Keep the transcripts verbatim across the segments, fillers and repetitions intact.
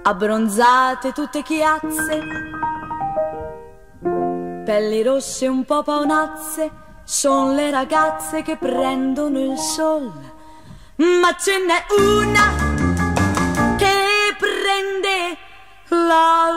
abbronzate tutte chiazze, pelli rosse un po' paonazze, son le ragazze che prendono il sol. Ma ce n'è una che prende la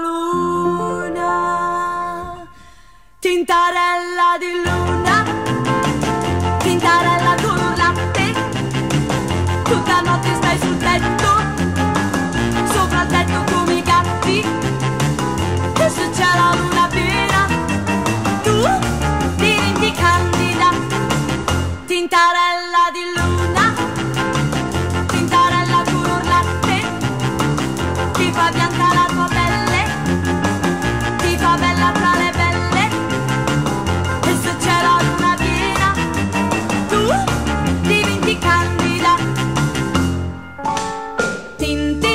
luna, tintarella di luna, tintarella con un latte, tutta notte stai sul tetto, sopra il tetto come i gatti, e se c'è la luna piena, tu diventi candida, tintarella di luna, tintarella con un latte, ti fa bianca la tua pelle, ti fa bella tra le belle, e se c'è la luna piena, tu diventi candida. Tin tin